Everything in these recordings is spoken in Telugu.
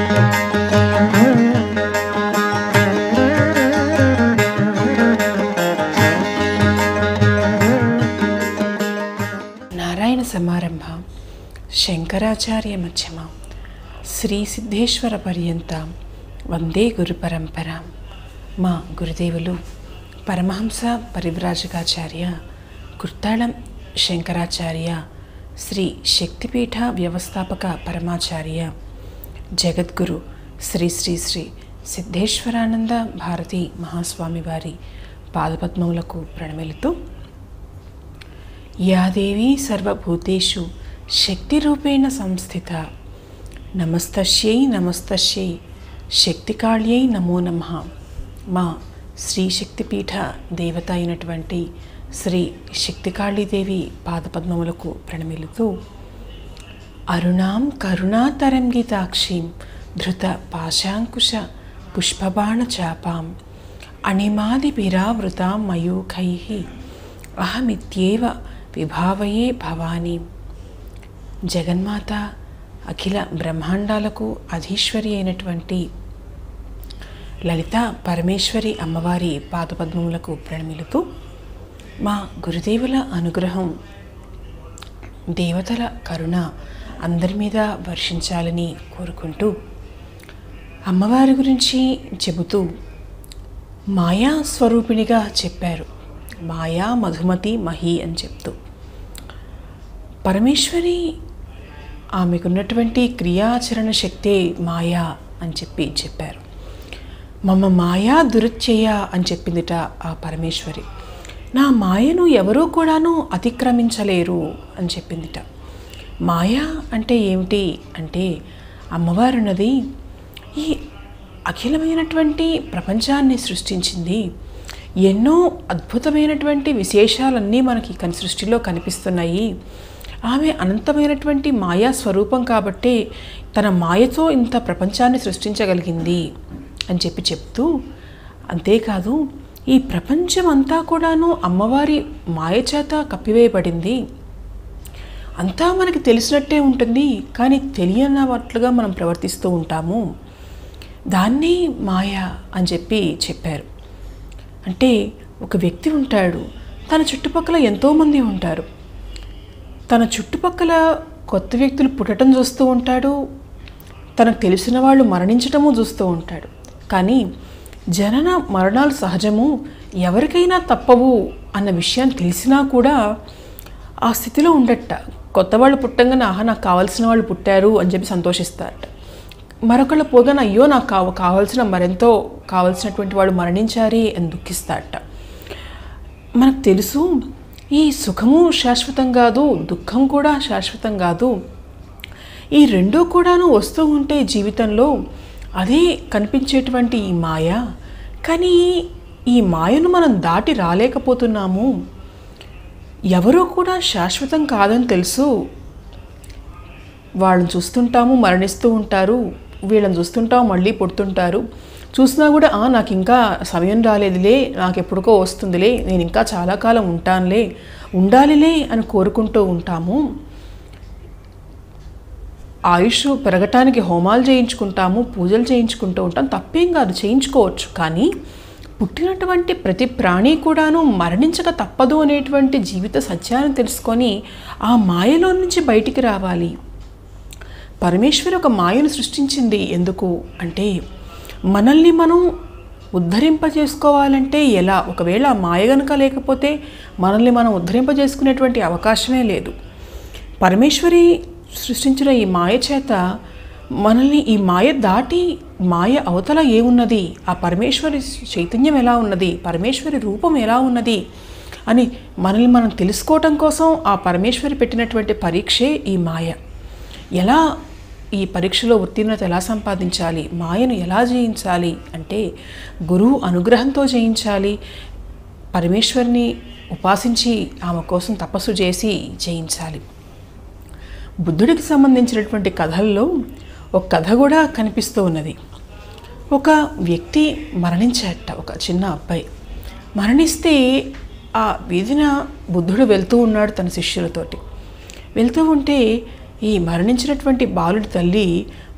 సమారంభ శంకరాచార్య మధ్యమ శ్రీ సిద్ధేశ్వర పర్యంత వందే గురు పరంపర. మా గురుదేవులు పరమహంస పరివ్రాజకాచార్య కుర్తాళం శంకరాచార్య శ్రీ శక్తిపీఠ వ్యవస్థాపక పరమాచార్య జగద్గురు శ్రీ శ్రీ శ్రీ సిద్ధేశ్వరానంద భారతి మహాస్వామి వారి పాదపద్మములకు ప్రణమిలుతూ, యా దేవీ సర్వభూతేషు శక్తిరూపేణ సంస్థిత నమస్తస్యై నమస్తస్యై శక్తికాళ్యై నమో నమః. మా శ్రీ శక్తిపీఠ దేవత అయినటువంటి శ్రీ శక్తికాళీదేవి పాదపద్మములకు ప్రణమిలుతూ, అరుణాం కరుణాతరంగితాక్షీం ధృత పాశాంకుశ పుష్పబాణ చాపాం అణిమాదిభిరావృతాం మయూఖైః అహమిత్యేవ విభావయే భవానీ. జగన్మాత అఖిల బ్రహ్మాండాలకు అధీశ్వరి అయినటువంటి లలిత పరమేశ్వరి అమ్మవారి పాదపద్మములకు ప్రణమిలుతూ, మా గురుదేవుల అనుగ్రహం, దేవతల కరుణ అందరి మీద వర్షించాలని కోరుకుంటూ అమ్మవారి గురించి చెబుతూ మాయా స్వరూపిణిగా చెప్పారు. మాయా మధుమతి మహి అని చెప్తూ పరమేశ్వరి ఆమెకున్నటువంటి క్రియాచరణ శక్తే మాయా అని చెప్పారు. మమ మాయా దురుచ్యయ అని చెప్పిందిట ఆ పరమేశ్వరి. నా మాయను ఎవరూ కూడాను అతిక్రమించలేరు అని చెప్పిందిట. మాయా అంటే ఏమిటి అంటే, అమ్మవారున్నది ఈ అఖిలమైనటువంటి ప్రపంచాన్ని సృష్టించింది. ఎన్నో అద్భుతమైనటువంటి విశేషాలన్నీ మనకి సృష్టిలో కనిపిస్తున్నాయి. ఆమె అనంతమైనటువంటి మాయా స్వరూపం కాబట్టే తన మాయతో ఇంత ప్రపంచాన్ని సృష్టించగలిగింది అని చెప్తూ, అంతేకాదు ఈ ప్రపంచం అంతా కూడాను అమ్మవారి మాయ చేత కప్పివేయబడింది. అంతా మనకి తెలిసినట్టే ఉంటుంది, కానీ తెలియనట్లుగా మనం ప్రవర్తిస్తూ ఉంటాము. దాన్ని మాయ అని చెప్పారు. అంటే ఒక వ్యక్తి ఉంటాడు, తన చుట్టుపక్కల ఎంతోమంది ఉంటారు. తన చుట్టుపక్కల కొత్త వ్యక్తులు పుట్టడం చూస్తూ ఉంటాడు, తనకు తెలిసిన వాళ్ళు మరణించటము చూస్తూ ఉంటాడు. కానీ జనన మరణాలు సహజము, ఎవరికైనా తప్పవు అన్న విషయాన్ని తెలిసినా కూడా ఆ స్థితిలో ఉండట. కొత్త వాళ్ళు పుట్టంగానే ఆహా నాకు కావాల్సిన వాళ్ళు పుట్టారు అని చెప్పి సంతోషిస్తారట. మరొకళ్ళు పోగానే అయ్యో నాకు కావాల్సిన మరెంతో కావాల్సినటువంటి వాడు మరణించారే అని దుఃఖిస్తారట. మనకు తెలుసు ఈ సుఖము శాశ్వతం కాదు, దుఃఖం కూడా శాశ్వతం కాదు. ఈ రెండూ కూడాను వస్తూ ఉంటే జీవితంలో అదే కనిపించేటువంటి ఈ మాయ. కానీ ఈ మాయను మనం దాటి రాలేకపోతున్నాము. ఎవరూ కూడా శాశ్వతం కాదని తెలుసు. వాళ్ళని చూస్తుంటాము, మరణిస్తూ ఉంటారు. వీళ్ళని చూస్తుంటాము, మళ్ళీ పుడుతుంటారు. చూసినా కూడా నాకు ఇంకా సమయం రాలేదులే, నాకు ఎప్పుడుకో వస్తుందిలే, నేను ఇంకా చాలా కాలం ఉండాలిలే అని కోరుకుంటూ ఉంటాము. ఆయుష్ పెరగటానికి హోమాలు చేయించుకుంటాము, పూజలు చేయించుకుంటూ ఉంటాం. తప్పేం కాదు, చేయించుకోవచ్చు. కానీ పుట్టినటువంటి ప్రతి ప్రాణి కూడాను మరణించక తప్పదు అనేటువంటి జీవిత సత్యాన్ని తెలుసుకొని ఆ మాయలో నుంచి బయటికి రావాలి. పరమేశ్వరి ఒక మాయను సృష్టించింది. ఎందుకు అంటే మనల్ని మనం ఉద్ధరింపజేసుకోవాలంటే ఎలా? ఒకవేళ ఆ మాయ గనుక లేకపోతే మనల్ని మనం ఉద్ధరింపజేసుకునేటువంటి అవకాశమే లేదు. పరమేశ్వరి సృష్టించిన ఈ మాయ చేత మనల్ని ఈ మాయ దాటి మాయ అవతల ఏమున్నది, ఆ పరమేశ్వరి చైతన్యం ఎలా ఉన్నది, పరమేశ్వరి రూపం ఎలా ఉన్నది అని మనల్ని మనం తెలుసుకోవటం కోసం ఆ పరమేశ్వరి పెట్టినటువంటి పరీక్షే ఈ మాయ. ఎలా ఈ పరీక్షలో ఉత్తీర్ణత ఎలా సంపాదించాలి, మాయను ఎలా జయించాలి అంటే గురువు అనుగ్రహంతో జయించాలి. పరమేశ్వరిని ఉపాసించి ఆమె కోసం తపస్సు చేసి జయించాలి. బుద్ధుడికి సంబంధించినటువంటి కథల్లో ఒక కథ కూడా కనిపిస్తూ ఉన్నది. ఒక వ్యక్తి మరణించాట, ఒక చిన్న అబ్బాయి మరణిస్తే ఆ వీధిన బుద్ధుడు వెళ్తూ ఉన్నాడు తన శిష్యులతోటి. వెళ్తూ ఉంటే ఈ మరణించినటువంటి బాలుడి తల్లి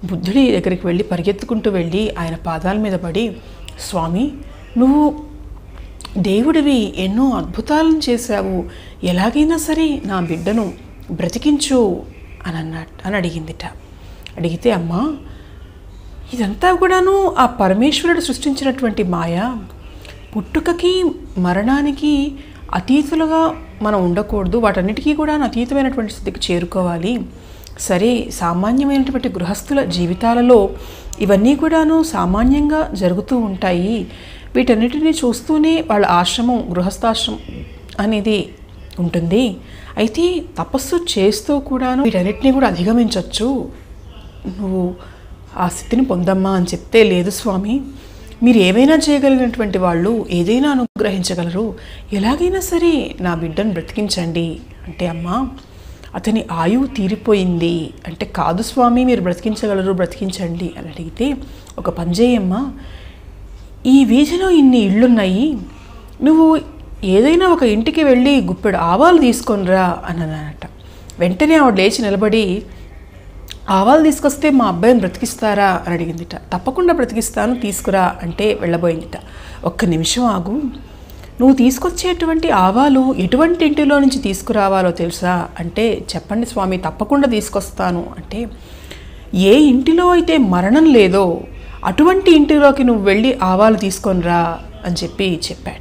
బుద్ధుడి దగ్గరికి వెళ్ళి పరిగెత్తుకుంటూ వెళ్ళి ఆయన పాదాల మీద పడి, స్వామి నువ్వు దేవుడివి, ఎన్నో అద్భుతాలను చేశావు, ఎలాగైనా సరే నా బిడ్డను బ్రతికించు అని అడిగిందిట. అడిగితే, అమ్మా ఇదంతా కూడాను ఆ పరమేశ్వరుడు సృష్టించినటువంటి మాయ. పుట్టుకకి మరణానికి అతీతులుగా మనం ఉండకూడదు, వాటన్నిటికీ కూడా అతీతమైనటువంటి స్థితికి చేరుకోవాలి. సరే, సామాన్యమైనటువంటి గృహస్థుల జీవితాలలో ఇవన్నీ కూడాను సామాన్యంగా జరుగుతూ ఉంటాయి. వీటన్నిటిని చూస్తూనే వాళ్ళ ఆశ్రమం, గృహస్థాశ్రమం అనేది ఉంటుంది. అయితే తపస్సు చేస్తూ కూడాను వీటన్నిటిని కూడా అధిగమించవచ్చు, నువ్వు ఆ స్థితిని పొందమ్మా అని చెప్తే, లేదు స్వామి, మీరు ఏవైనా చేయగలిగినటువంటి వాళ్ళు, ఏదైనా అనుగ్రహించగలరు, ఎలాగైనా సరే నా బిడ్డను బ్రతికించండి అంటే, అమ్మా అతని ఆయువు తీరిపోయింది అంటే, కాదు స్వామి మీరు బ్రతికించగలరు, బ్రతికించండి అని అడిగితే, ఒక పని చేయమ్మా, ఈ వీధిలో ఇన్ని ఇళ్ళున్నాయి, నువ్వు ఏదైనా ఒక ఇంటికి వెళ్ళి గుప్పెడు ఆవాలు తీసుకొనిరా అని అన్నట. వెంటనే ఆవిడ లేచి నిలబడి, ఆవాలు తీసుకొస్తే మా అబ్బాయిని బ్రతికిస్తారా అని అడిగిందిట. తప్పకుండా బ్రతికిస్తాను, తీసుకురా అంటే వెళ్ళబోయిందిట. ఒక్క నిమిషం ఆగు, నువ్వు తీసుకొచ్చేటువంటి ఆవాలు ఎటువంటి ఇంటిలో నుంచి తీసుకురావాలో తెలుసా అంటే, చెప్పండి స్వామి, తప్పకుండా తీసుకొస్తాను అంటే, ఏ ఇంటిలో అయితే మరణం లేదో అటువంటి ఇంటిలోకి నువ్వు వెళ్ళి ఆవాలు తీసుకొనిరా అని చెప్పాట.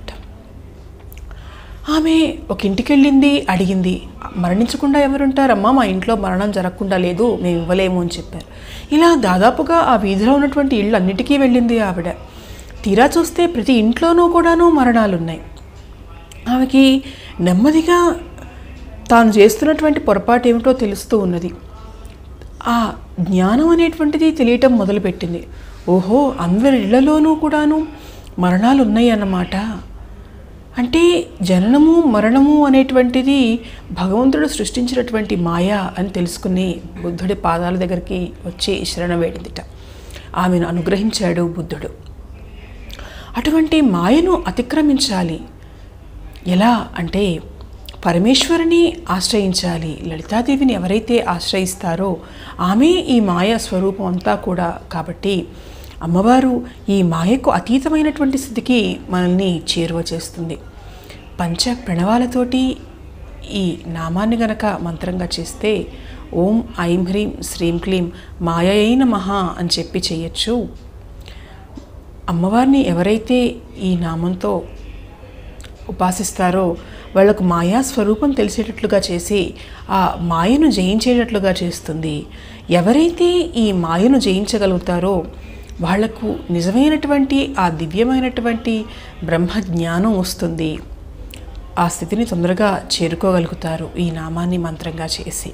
ఆమె ఒక ఇంటికి వెళ్ళింది, అడిగింది, మరణించకుండా ఎవరుంటారమ్మా, మా ఇంట్లో మరణం జరగకుండా లేదు, మేము ఇవ్వలేము అని చెప్పారు. ఇలా దాదాపుగా ఆ వీధిలో ఉన్నటువంటి ఇళ్ళు అన్నిటికీ వెళ్ళింది ఆవిడ. తీరా చూస్తే ప్రతి ఇంట్లోనూ కూడాను మరణాలు ఉన్నాయి. ఆమెకి నెమ్మదిగా తాను చేస్తున్నటువంటి పొరపాటు ఏమిటో తెలుస్తూ ఉన్నది. ఆ జ్ఞానం అనేటువంటిది తెలియటం మొదలుపెట్టింది. ఓహో, అందరి ఇళ్లలోనూ కూడాను మరణాలు ఉన్నాయి అన్నమాట. అంటే జననము మరణము అనేటువంటిది భగవంతుడు సృష్టించినటువంటి మాయ అని తెలుసుకుని బుద్ధుడి పాదాల దగ్గరికి వచ్చి శరణ వేడిందిట. ఆమెను అనుగ్రహించాడు బుద్ధుడు. అటువంటి మాయను అతిక్రమించాలి. ఎలా అంటే, పరమేశ్వరుని ఆశ్రయించాలి. లలితాదేవిని ఎవరైతే ఆశ్రయిస్తారో ఆమె ఈ మాయ స్వరూపం అంతా కూడా. కాబట్టి అమ్మవారు ఈ మాయకు అతీతమైనటువంటి స్థితికి మనల్ని చేరువ చేస్తుంది. పంచ ప్రణవాలతోటి ఈ నామాన్ని గనక మంత్రంగా చేస్తే, ఓం ఐం హ్రీం శ్రీం క్లీం మాయై నమః అని చెప్పి చేయొచ్చు. అమ్మవారిని ఎవరైతే ఈ నామంతో ఉపాసిస్తారో వాళ్లకు మాయా స్వరూపం తెలిసేటట్లుగా చేసి ఆ మాయను జయించేటట్లుగా చేస్తుంది. ఎవరైతే ఈ మాయను జయించగలుగుతారో వాళ్లకు నిజమైనటువంటి ఆ దివ్యమైనటువంటి బ్రహ్మజ్ఞానం వస్తుంది. ఆ స్థితిని తొందరగా చేరుకోగలుగుతారు ఈ నామాన్ని మంత్రంగా చేసి.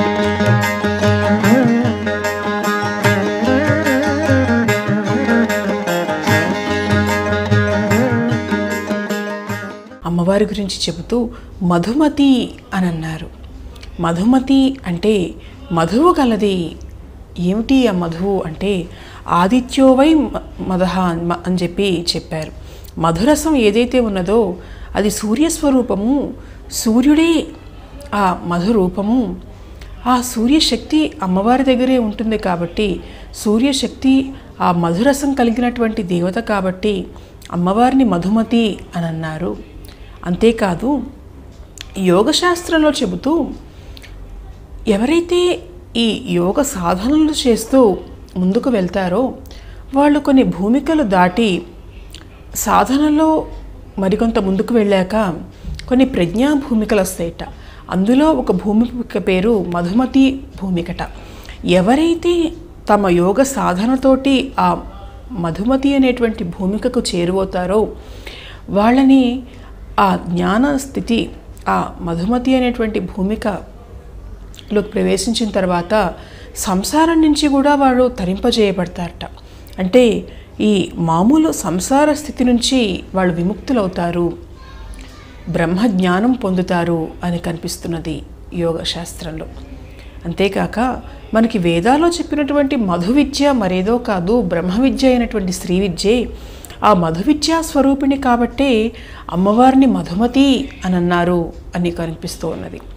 అమ్మవారి గురించి చెబుతూ మధుమతి అని అన్నారు. మధుమతి అంటే మధువు కలది. ఏమిటి ఆ మధువు అంటే, ఆదిత్యోవై మదహ అని చెప్పారు. మధురసం ఏదైతే ఉన్నదో అది సూర్యస్వరూపము, సూర్యుడే ఆ మధురూపము. ఆ సూర్యశక్తి అమ్మవారి దగ్గరే ఉంటుంది కాబట్టి, సూర్యశక్తి ఆ మధురసం కలిగినటువంటి దేవత కాబట్టి అమ్మవారిని మధుమతి అని అన్నారు. అంతేకాదు, యోగశాస్త్రంలో చెబుతూ ఎవరైతే ఈ యోగ సాధనలు చేస్తూ ముందుకు వెళ్తారో వాళ్ళు కొన్ని భూమికలు దాటి సాధనలో మరికొంత ముందుకు వెళ్ళాక కొన్ని ప్రజ్ఞా భూమికలు వస్తాయట. అందులో ఒక భూమిక పేరు మధుమతి భూమికట. ఎవరైతే తమ యోగ సాధనతోటి ఆ మధుమతి అనేటువంటి భూమికకు చేరువవుతారో వాళ్ళని ఆ జ్ఞాన స్థితి, ఆ మధుమతి అనేటువంటి భూమికలోకి ప్రవేశించిన తర్వాత సంసారం నుంచి కూడా వాడు తరింపజేయబడతారట. అంటే ఈ మామూలు సంసార స్థితి నుంచి వాళ్ళు విముక్తులవుతారు, బ్రహ్మజ్ఞానం పొందుతారు అని కనిపిస్తున్నది యోగ శాస్త్రంలో. అంతేకాక మనకి వేదాల్లో చెప్పినటువంటి మధు విద్య మరేదో కాదు, బ్రహ్మ విద్య అయినటువంటి శ్రీ విద్యే. ఆ మధు విద్యా స్వరూపిణి కాబట్టే అమ్మవారిని మధుమతి అని అన్నారు అని కనిపిస్తూ ఉన్నది.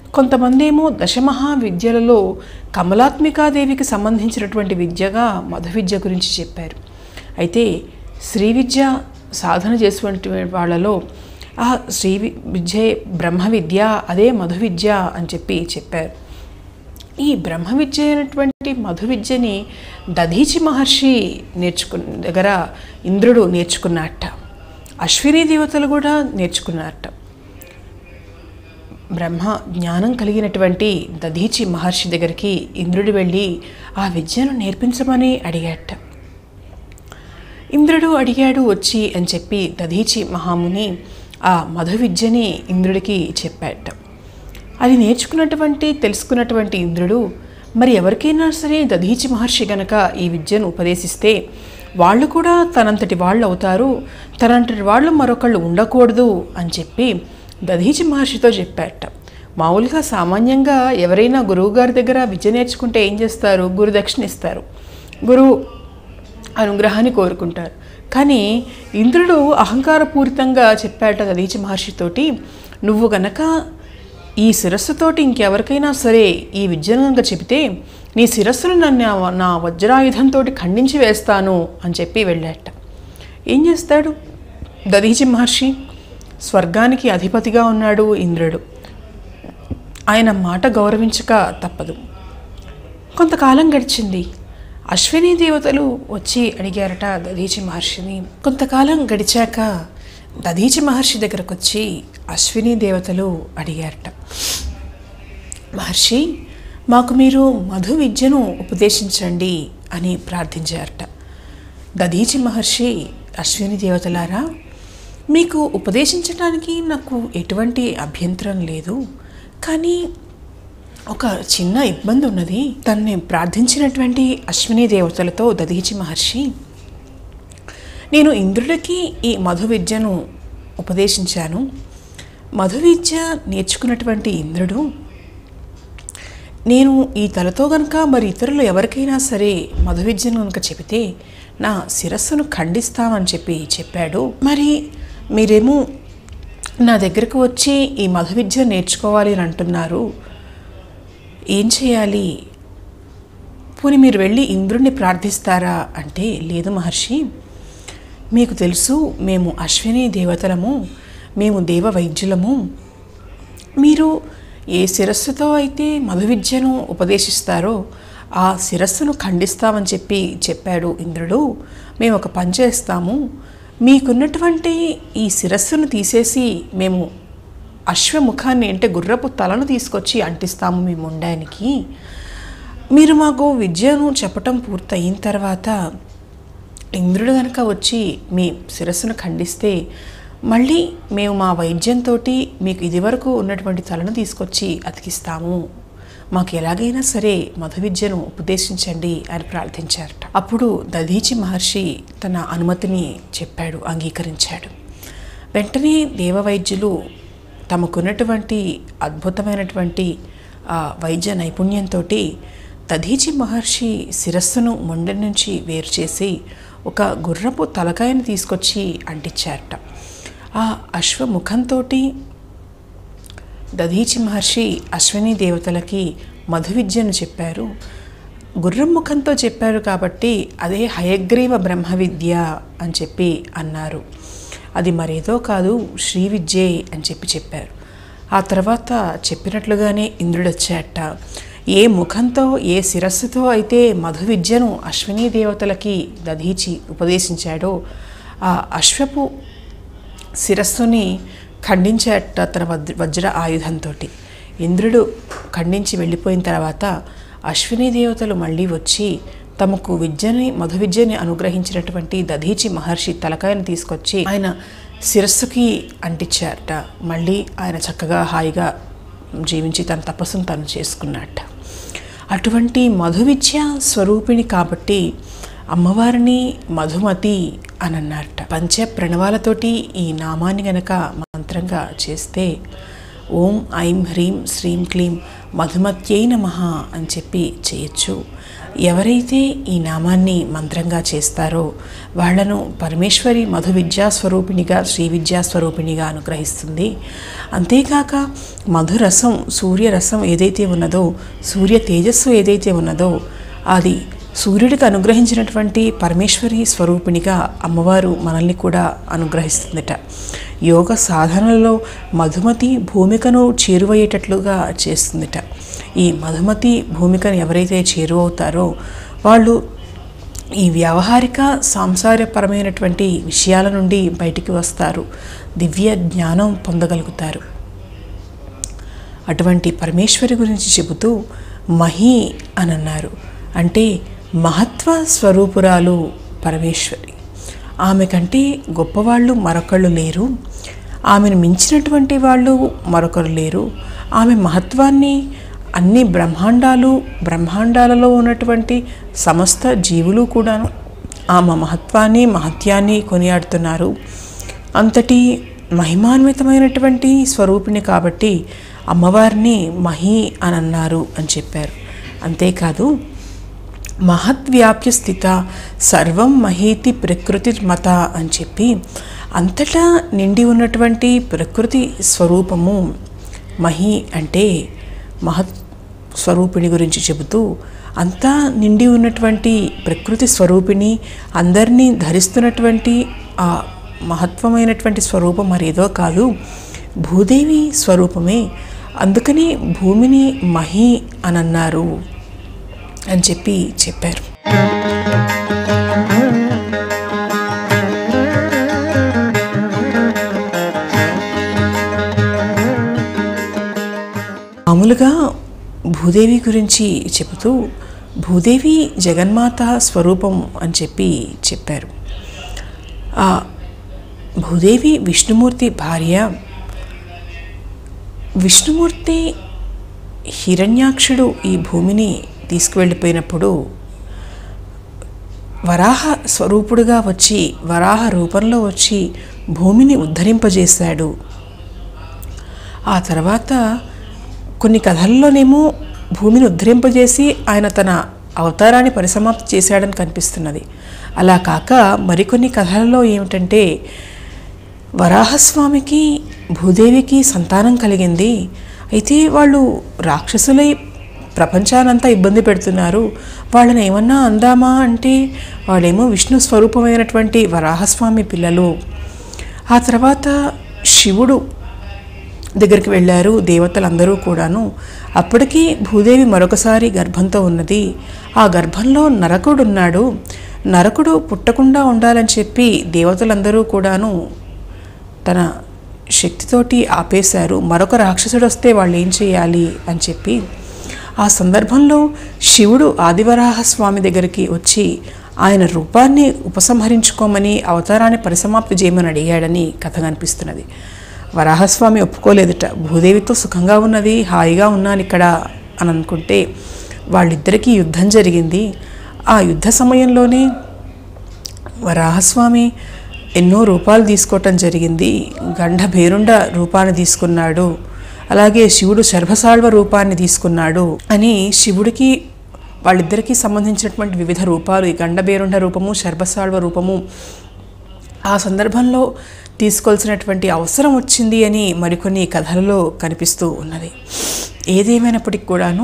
కొంతమంది ఏమో దశమహా విద్యలలో కమలాత్మికాదేవికి సంబంధించినటువంటి విద్యగా మధు విద్య గురించి చెప్పారు. అయితే శ్రీ విద్య సాధన చేసేటువంటి వాళ్ళలో ఆ శ్రీ విద్య బ్రహ్మ విద్య, అదే మధు విద్య అని చెప్పారు. ఈ బ్రహ్మ విద్య అయినటువంటి మధు విద్యని దధీచి మహర్షి దగ్గర ఇంద్రుడు నేర్చుకున్నట్ట. అశ్విని దేవతలు కూడా నేర్చుకున్నారట. బ్రహ్మ జ్ఞానం కలిగినటువంటి దధీచి మహర్షి దగ్గరికి ఇంద్రుడు వెళ్ళి ఆ విద్యను నేర్పించమని అడిగాట. ఇంద్రుడు అడిగాడు వచ్చి అని చెప్పి దధీచి మహాముని ఆ మధు విద్యని ఇంద్రుడికి చెప్పాట. అది తెలుసుకున్నటువంటి ఇంద్రుడు మరి ఎవరికైనా సరే దధీచి మహర్షి గనక ఈ విద్యను ఉపదేశిస్తే వాళ్ళు కూడా తనంతటి వాళ్ళు అవుతారు, తనంతటి వాళ్ళు మరొకళ్ళు ఉండకూడదు అని చెప్పి దధీచి మహర్షితో చెప్పాట. మామూలుగా సామాన్యంగా ఎవరైనా గురువుగారి దగ్గర విద్య నేర్చుకుంటే ఏం చేస్తారు? గురుదక్షిణ ఇస్తారు, గురువు అనుగ్రహాన్ని కోరుకుంటారు. కానీ ఇంద్రుడు అహంకారపూరితంగా చెప్పాట దధీచి మహర్షితోటి, నువ్వు గనక ఈ శిరస్సుతోటి ఇంకెవరికైనా సరే ఈ విద్యను కనుక చెబితే నీ శిరస్సును నా వజ్రాయుధంతో ఖండించి వేస్తాను అని చెప్పి వెళ్ళాట. ఏం చేస్తాడు దధీచి మహర్షి? స్వర్గానికి అధిపతిగా ఉన్నాడు ఇంద్రుడు, ఆయన మాట గౌరవించక తప్పదు. కొంతకాలం గడిచింది. అశ్విని దేవతలు వచ్చి అడిగారట దధీచి మహర్షిని. కొంతకాలం గడిచాక దధీచి మహర్షి దగ్గరకు వచ్చి అశ్విని దేవతలు అడిగారట, మహర్షి మాకు మీరు మధు విద్యను ఉపదేశించండి అని ప్రార్థించారట. దధీచి మహర్షి, అశ్విని దేవతలారా, మీకు ఉపదేశించడానికి నాకు ఎటువంటి అభ్యంతరం లేదు, కానీ ఒక చిన్న ఇబ్బంది ఉన్నది. తనని ప్రార్థించినటువంటి అశ్విని దేవతలతో దధీచి మహర్షి, నేను ఇంద్రుడికి ఈ మధు విద్యను ఉపదేశించాను. మధు విద్య నేర్చుకున్నటువంటి ఇంద్రుడు నేను ఈ తలతో గనక మరి ఇతరులు ఎవరికైనా సరే మధు విద్యను కనుక చెబితే నా శిరస్సును ఖండిస్తామని చెప్పాడు. మరి మీరేమో నా దగ్గరకు వచ్చి ఈ మధు విద్య నేర్చుకోవాలి అని అంటున్నారు, ఏం చేయాలి? పోనీ మీరు వెళ్ళి ఇంద్రుడిని ప్రార్థిస్తారా అంటే, లేదు మహర్షి, మీకు తెలుసు మేము అశ్విని దేవతలము, మేము దేవ వైద్యులము. మీరు ఏ శిరస్సుతో అయితే మధు విద్యను ఉపదేశిస్తారో ఆ శిరస్సును ఖండిస్తామని చెప్పాడు ఇంద్రుడు. మేము ఒక పని చేస్తాము, మీకున్నటువంటి ఈ శిరస్సును తీసేసి మేము అశ్వముఖాన్ని అంటే గుర్రపు తలను తీసుకొచ్చి అంటిస్తాము మీ ముండానికి. మీరు మాకు విద్యను చెప్పటం పూర్తయిన తర్వాత ఇంద్రుడు కనుక వచ్చి మీ శిరస్సును ఖండిస్తే మళ్ళీ మేము మా వైద్యంతో మీకు ఇదివరకు ఉన్నటువంటి తలను తీసుకొచ్చి అతికిస్తాము, మాకు ఎలాగైనా సరే మధు విద్యను ఉపదేశించండి అని ప్రార్థించారట. అప్పుడు దధీచి మహర్షి తన అనుమతిని చెప్పాడు, అంగీకరించాడు. వెంటనే దేవవైద్యులు తమకున్నటువంటి అద్భుతమైనటువంటి వైద్య నైపుణ్యంతో దధీచి మహర్షి శిరస్సును మొండె నుంచి వేరు చేసి ఒక గుర్రపు తలకాయను తీసుకొచ్చి అంటించారట. ఆ అశ్వముఖంతో దధీచి మహర్షి అశ్విని దేవతలకి మధు విద్యను చెప్పారు. గుర్రం ముఖంతో చెప్పారు కాబట్టి అదే హయగ్రీవ బ్రహ్మ విద్య అని అన్నారు. అది మరేదో కాదు, శ్రీ విద్యే అని చెప్పారు. ఆ తర్వాత చెప్పినట్లుగానే ఇంద్రుడు వచ్చాట. ఏ ముఖంతో ఏ శిరస్సుతో అయితే మధు విద్యను అశ్విని దేవతలకి దధీచి ఉపదేశించాడో ఆ అశ్వపు శిరస్సుని ఖండించాట తన వజ్ర ఆయుధంతో. ఇంద్రుడు ఖండించి వెళ్ళిపోయిన తర్వాత అశ్విని దేవతలు మళ్ళీ వచ్చి తమకు మధు విద్యని అనుగ్రహించినటువంటి దధీచి మహర్షి తలకాయను తీసుకొచ్చి ఆయన శిరస్సుకి అంటించారట. మళ్ళీ ఆయన చక్కగా హాయిగా జీవించి తన తపస్సును తను చేసుకున్నట్ట. అటువంటి మధు విద్య స్వరూపిణి కాబట్టి అమ్మవారిని మధుమతి అని అన్నారట. పంచ ప్రణవాలతోటి ఈ నామాన్ని గనక మంత్రంగా చేస్తే ఓం ఐం హ్రీం శ్రీం క్లీం మధుమత్యై నమః అని చేయొచ్చు. ఎవరైతే ఈ నామాన్ని మంత్రంగా చేస్తారో వాళ్లను పరమేశ్వరి మధు విద్యాస్వరూపిణిగా శ్రీ విద్యాస్వరూపిణిగా అనుగ్రహిస్తుంది. అంతేకాక మధురసం సూర్యరసం ఏదైతే ఉన్నదో, సూర్య తేజస్సు ఏదైతే ఉన్నదో అది సూర్యుడికి అనుగ్రహించినటువంటి పరమేశ్వరి స్వరూపిణిగా అమ్మవారు మనల్ని కూడా అనుగ్రహిస్తుందట. యోగ సాధనలో మధుమతి భూమికను చేరువయ్యేటట్లుగా చేస్తుందట. ఈ మధుమతి భూమికను ఎవరైతే చేరువవుతారో వాళ్ళు ఈ వ్యావహారిక సాంసారపరమైనటువంటి విషయాల నుండి బయటికి వస్తారు, దివ్య జ్ఞానం పొందగలుగుతారు. అటువంటి పరమేశ్వరి గురించి చెబుతూ మహి అని అన్నారు. అంటే మహత్వ స్వరూపురాలు పరమేశ్వరి. ఆమె కంటే గొప్పవాళ్ళు మరొకళ్ళు లేరు, ఆమెను మించినటువంటి వాళ్ళు మరొకరు లేరు. ఆమె మహత్వాన్ని అన్ని బ్రహ్మాండాలలో ఉన్నటువంటి సమస్త జీవులు కూడాను ఆమె మహత్వాన్ని మహత్యాన్ని కొనియాడుతున్నారు. అంతటి మహిమాన్వితమైనటువంటి స్వరూపిణి కాబట్టి అమ్మవారిని మహి అని అన్నారు అని చెప్పారు. అంతేకాదు మహద్వ్యాప్య స్థిత సర్వం మహీతి ప్రకృతి మత అని చెప్పి అంతటా నిండి ఉన్నటువంటి ప్రకృతి స్వరూపము మహి అంటే మహత్ స్వరూపిణి గురించి చెబుతూ అంతా నిండి ఉన్నటువంటి ప్రకృతి స్వరూపిణి, అందరినీ ధరిస్తున్నటువంటి ఆ మహత్వమైనటువంటి స్వరూపం మరేదో కాదు, భూదేవి స్వరూపమే. అందుకని భూమిని మహి అని అన్నారు అని చెప్పారు. మామూలుగా భూదేవి గురించి చెబుతూ భూదేవి జగన్మాత స్వరూపం అని చెప్పారు. ఆ భూదేవి విష్ణుమూర్తి భార్య. విష్ణుమూర్తి హిరణ్యాక్షుడు ఈ భూమిని తీసుకువెళ్ళిపోయినప్పుడు వరాహ స్వరూపుడుగా వచ్చి, వరాహ రూపంలో వచ్చి భూమిని ఉద్ధరింపజేశాడు. ఆ తర్వాత కొన్ని కథల్లోనేమో భూమిని ఉద్ధరింపజేసి ఆయన తన అవతారాన్ని పరిసమాప్తి చేశాడని కనిపిస్తున్నది. అలా కాక మరికొన్ని కథలలో ఏమిటంటే వరాహస్వామికి భూదేవికి సంతానం కలిగింది. అయితే వాళ్ళు రాక్షసులై ప్రపంచానంతా ఇబ్బంది పెడుతున్నారు, వాళ్ళని ఏమన్నా అందామా అంటే వాళ్ళేమో విష్ణు స్వరూపమైనటువంటి వరాహస్వామి పిల్లలు. ఆ తర్వాత శివుడు దగ్గరికి వెళ్ళారు దేవతలందరూ కూడాను. అప్పటికీ భూదేవి మరొకసారి గర్భంతో ఉన్నది. ఆ గర్భంలో నరకుడు ఉన్నాడు. నరకుడు పుట్టకుండా ఉండాలని చెప్పి దేవతలందరూ కూడాను తన శక్తితోటి ఆపేశారు. మరొక రాక్షసుడు వస్తే వాళ్ళు ఏం చేయాలి అని చెప్పి ఆ సందర్భంలో శివుడు ఆదివరాహస్వామి దగ్గరికి వచ్చి ఆయన రూపాన్ని ఉపసంహరించుకోమని, అవతారాన్ని పరిసమాప్తి చేయమని అడిగాడని కథ కనిపిస్తున్నది. వరాహస్వామి ఒప్పుకోలేదుట. భూదేవితో సుఖంగా ఉన్నది, హాయిగా ఉన్నాను ఇక్కడ అని అనుకుంటే వాళ్ళిద్దరికీ యుద్ధం జరిగింది. ఆ యుద్ధ సమయంలోనే వరాహస్వామి ఎన్నో రూపాలు తీసుకోవటం జరిగింది. గండ భేరుండ రూపాన్ని తీసుకున్నాడు, అలాగే శివుడు శర్భసాళ్వ రూపాన్ని తీసుకున్నాడు అని శివుడికి వాళ్ళిద్దరికీ సంబంధించినటువంటి వివిధ రూపాలు, ఈ గండబేరుండ రూపము శర్భసాళ్వ రూపము ఆ సందర్భంలో తీసుకోవాల్సినటువంటి అవసరం వచ్చింది అని మరికొన్ని కథలలో కనిపిస్తూ ఉన్నది. ఏదేమైనప్పటికీ కూడాను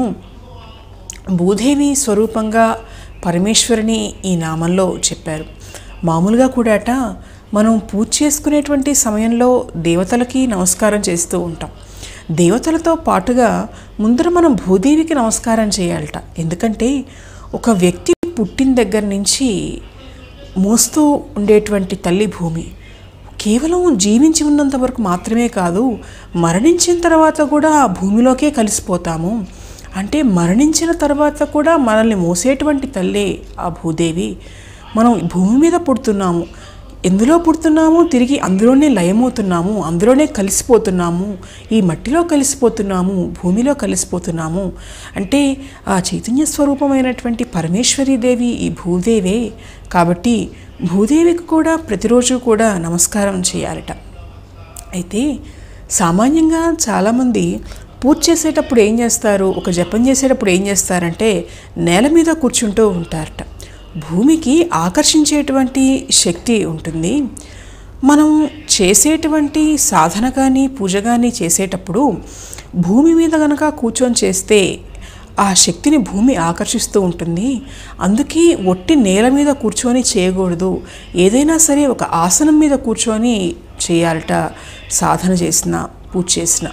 భూదేవి స్వరూపంగా పరమేశ్వరిని ఈ నామంలో చెప్పారు. మామూలుగా కూడాట మనం పూజ చేసుకునేటువంటి సమయంలో దేవతలకి నమస్కారం చేస్తూ ఉంటాం. దేవతలతో పాటుగా ముందర మనం భూదేవికి నమస్కారం చేయాలట. ఎందుకంటే ఒక వ్యక్తి పుట్టిన దగ్గర నుంచి మోస్తూ ఉండేటువంటి తల్లి భూమి. కేవలం జీవించి ఉన్నంత వరకు మాత్రమే కాదు, మరణించిన తర్వాత కూడా ఆ భూమిలోకే కలిసిపోతాము. అంటే మరణించిన తర్వాత కూడా మనల్ని మోసేటువంటి తల్లే ఆ భూదేవి. మనం భూమి మీద పుడుతున్నాము, ఎందులో పుడుతున్నాము, తిరిగి అందులోనే లయమవుతున్నాము, అందులోనే కలిసిపోతున్నాము, ఈ మట్టిలో కలిసిపోతున్నాము, భూమిలో కలిసిపోతున్నాము. అంటే ఆ చైతన్య స్వరూపమైనటువంటి పరమేశ్వరీదేవి ఈ భూదేవే. కాబట్టి భూదేవికి కూడా ప్రతిరోజు కూడా నమస్కారం చేయాలట. అయితే సామాన్యంగా చాలామంది పూజ చేసేటప్పుడు ఏం చేస్తారు, ఒక జపం చేసేటప్పుడు ఏం చేస్తారంటే నేల మీద కూర్చుంటూ ఉంటారట. భూమికి ఆకర్షించేటువంటి శక్తి ఉంటుంది. మనం చేసేటువంటి సాధన కానీ పూజ కానీ చేసేటప్పుడు భూమి మీద కనుక కూర్చొని చేస్తే ఆ శక్తిని భూమి ఆకర్షిస్తూ ఉంటుంది. అందుకే ఒట్టి నేల మీద కూర్చొని చేయకూడదు, ఏదైనా సరే ఒక ఆసనం మీద కూర్చొని చేయాలట. సాధన చేసిన పూజ చేసిన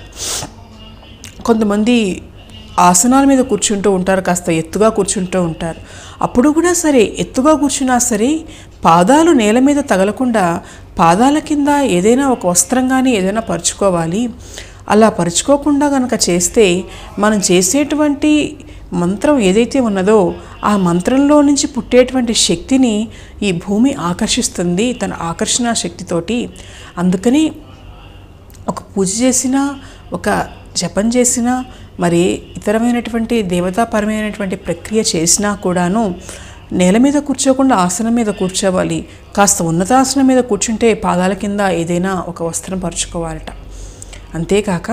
కొంతమంది ఆసనాల మీద కూర్చుంటూ ఉంటారు, కాస్త ఎత్తుగా కూర్చుంటూ ఉంటారు. అప్పుడు కూడా సరే ఎత్తుగా కూర్చున్నా సరే పాదాలు నేల మీద తగలకుండా పాదాల కింద ఏదైనా ఒక వస్త్రం కానీ ఏదైనా పరుచుకోవాలి. అలా పరుచుకోకుండా కనుక చేస్తే మనం చేసేటువంటి మంత్రం ఏదైతే ఉన్నదో ఆ మంత్రంలో నుంచి పుట్టేటువంటి శక్తిని ఈ భూమి ఆకర్షిస్తుంది తన ఆకర్షణ శక్తితోటి. అందుకని ఒక పూజ చేసినా, ఒక జపం చేసినా, మరి ఇతరమైనటువంటి దేవతాపరమైనటువంటి ప్రక్రియ చేసినా కూడాను నేల మీద కూర్చోకుండా ఆసనం మీద కూర్చోవాలి. కాస్త ఉన్నతాసనం మీద కూర్చుంటే పాదాల కింద ఏదైనా ఒక వస్త్రం పరుచుకోవాలట. అంతేకాక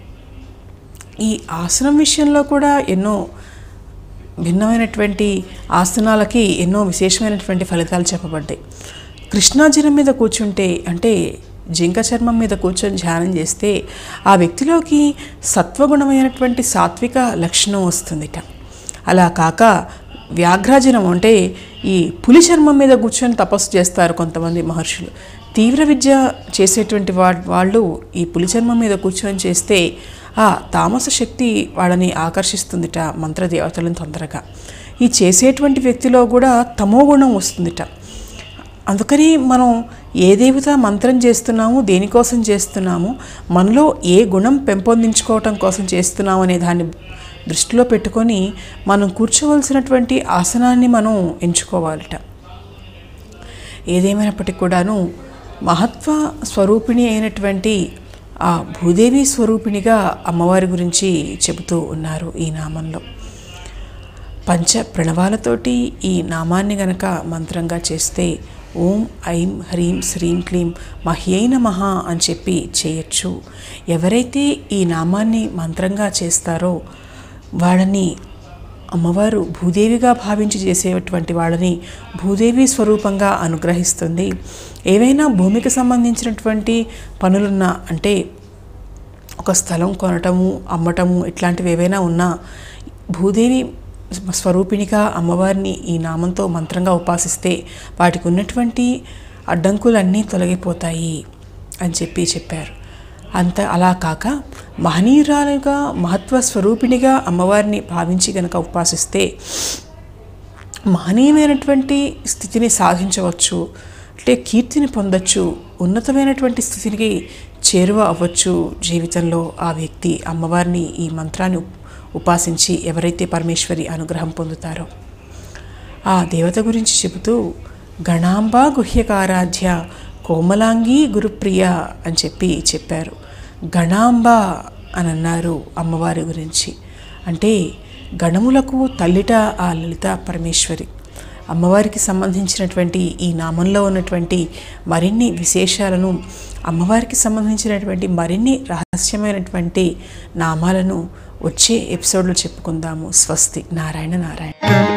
ఈ ఆసనం విషయంలో కూడా ఎన్నో భిన్నమైనటువంటి ఆసనాలకి ఎన్నో విశేషమైనటువంటి ఫలితాలు చెప్పబడ్డాయి. కృష్ణాజినం మీద కూర్చుంటే అంటే జింక చర్మం మీద కూర్చొని ధ్యానం చేస్తే ఆ వ్యక్తిలోకి సత్వగుణమైనటువంటి సాత్విక లక్షణం వస్తుందిట. అలా కాక వ్యాఘ్రాజనం అంటే ఈ పులి చర్మం మీద కూర్చొని తపస్సు చేస్తారు కొంతమంది మహర్షులు. తీవ్ర విద్య చేసేటువంటి వాళ్ళు ఈ పులి చర్మం మీద కూర్చొని చేస్తే ఆ తామస శక్తి వాళ్ళని ఆకర్షిస్తుందిట, మంత్రదేవతలను తొందరగా. ఈ చేసేటువంటి వ్యక్తిలో కూడా తమో గుణం వస్తుందిట. అందుకని మనం ఏ దేవత మంత్రం చేస్తున్నాము, దేనికోసం చేస్తున్నాము, మనలో ఏ గుణం పెంపొందించుకోవటం కోసం చేస్తున్నాము అనే దాన్ని దృష్టిలో పెట్టుకొని మనం కూర్చోవలసినటువంటి ఆసనాన్ని మనం ఎంచుకోవాలట. ఏదేమైనప్పటికీ కూడాను మహత్వ స్వరూపిణి అయినటువంటి ఆ భూదేవి స్వరూపిణిగా అమ్మవారి గురించి చెబుతూ ఉన్నారు ఈ నామంలో. పంచ ప్రణవాలతోటి ఈ నామాన్ని గనక మంత్రంగా చేస్తే ఓం ఐం హ్రీం శ్రీం క్లీం మహ్యై నమః అని చెప్పి చేయొచ్చు. ఎవరైతే ఈ నామాన్ని మంత్రంగా చేస్తారో వాళ్ళని అమ్మవారు భూదేవిగా భావించి చేసేటువంటి వాళ్ళని భూదేవి స్వరూపంగా అనుగ్రహిస్తుంది. ఏవైనా భూమికి సంబంధించినటువంటి పనులున్నా అంటే ఒక స్థలం కొనటము, అమ్మటము ఇట్లాంటివి ఏవైనా ఉన్నా భూదేవి స్వరూపిణిగా అమ్మవారిని ఈ నామంతో మంత్రంగా ఉపాసిస్తే వాటికి ఉన్నటువంటి అడ్డంకులన్నీ తొలగిపోతాయి అని చెప్పారు. అలా కాక మహనీయురాలుగా మహత్వ స్వరూపిణిగా అమ్మవారిని భావించి గనక ఉపాసిస్తే మహనీయమైనటువంటి స్థితిని సాధించవచ్చు, అంటే కీర్తిని పొందొచ్చు, ఉన్నతమైనటువంటి స్థితికి చేరువ అవ్వచ్చు జీవితంలో. ఆ వ్యక్తి అమ్మవారిని ఈ మంత్రాన్ని ఉపాసించి ఎవరైతే పరమేశ్వరి అనుగ్రహం పొందుతారో ఆ దేవత గురించి చెబుతూ గణాంబ గుహ్యకారాధ్య కోమలాంగి గురుప్రియ అని చెప్పారు. గణాంబ అని అన్నారు అమ్మవారి గురించి. అంటే గణములకు తల్లిట ఆ లలిత పరమేశ్వరి. అమ్మవారికి సంబంధించినటువంటి ఈ నామంలో ఉన్నటువంటి మరిన్ని విశేషాలను, అమ్మవారికి సంబంధించినటువంటి మరిన్ని రహస్యమైనటువంటి నామాలను వచ్చే ఎపిసోడ్లో చెప్పుకుందాము. స్వస్తి. నారాయణ నారాయణ.